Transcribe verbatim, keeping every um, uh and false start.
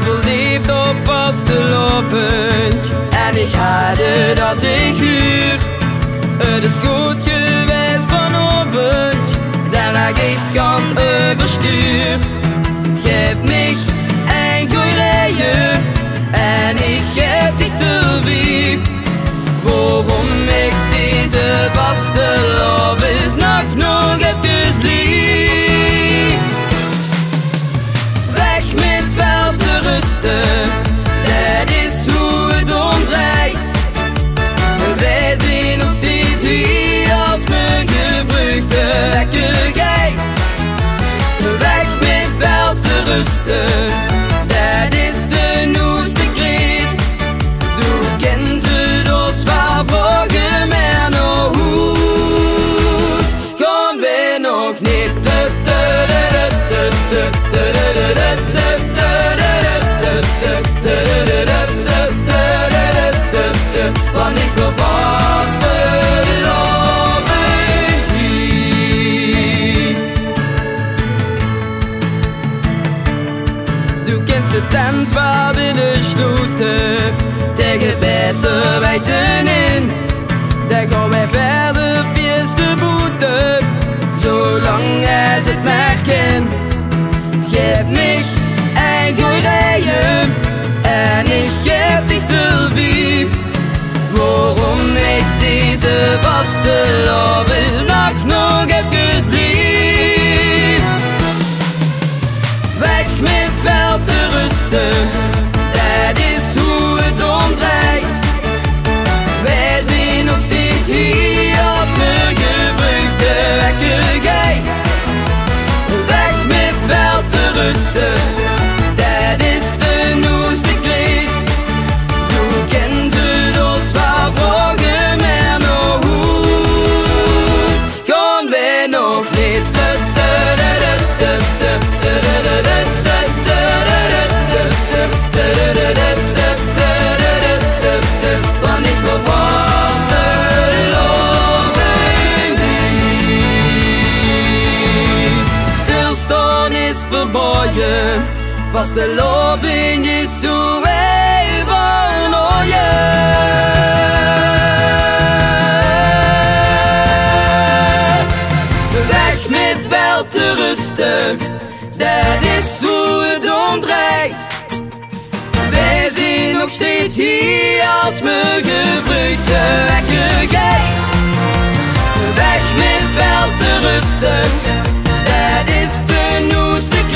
verliefd op vastelovend. En ik had het als ik huur. Het is goed geweest vanavond, daar ik kant overstuur. Geef mij een goeie rijden en ik geef dich te lief. Waarom ik deze vastelovend is nog nog even blief. Weg met wel te rusten, dat is hoe het omdraait. Wij zijn nog steeds hier als mijn gevruchte wekkigheid. Weg met wel te rusten, dat is de nieuwste kreet. Du kent het ons waar vragen meer nog hoes. Gaan we nog niet. Want ik wil vastelovend hier. Du kent de tent waar we de sloten tegen beter weten in. Daar gaan wij verder via de boete, zolang als het merken. Geef mij een goeie rijden en ik geef dich te lief. Waarom ik deze vastelovend is nog nog even blief. Weg met wel te rusten, dat is hoe het omdraait. Wij zijn nog steeds hier als mijn gevruchte wekkigheid. Weg met wel te rusten, dat is de nieuwste kreet. Du kent het ons waar vragen meer nog hoes. Gaan we nog niet. Want ik wil vastelovend hier. Stilstaan is verborgen, vastelovend is zo even weg met wel te rusten, dat is hoe het omdraait. Wij zijn nog steeds hier als mijn gevruchte wekkigheid. Weg met wel te rusten, dat is de nieuwste